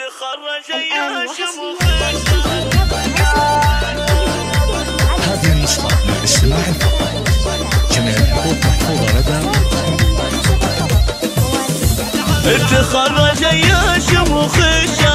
تخرج يا شموخ. هذه النسخة للاستماع فقط، جميع الحقوق محفوظة لدى. تخرج يا شموخ.